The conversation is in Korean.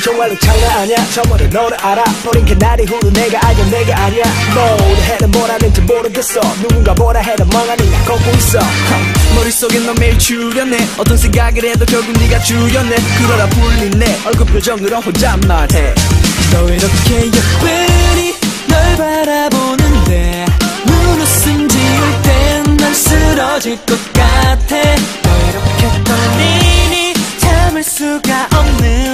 정말로 장난 아니야. 저번에 너를 알아버린 그날이 후로 내가 알게 내가 아니야. 뭐를 해도 뭘 하는지 모르겠어. 누군가 뭐라 해도 멍하니 나 걷고 있어. 머릿속에 너 매일 출연해. 어떤 생각을 해도 결국 네가 주연해. 그러다 불린 내 얼굴 표정으로 혼잣말해. 너 이렇게 예쁘니 널 바라보는데 눈웃음 지을 땐 난 쓰러질 것 같아. 너 이렇게 떨리니 참을 수가 없는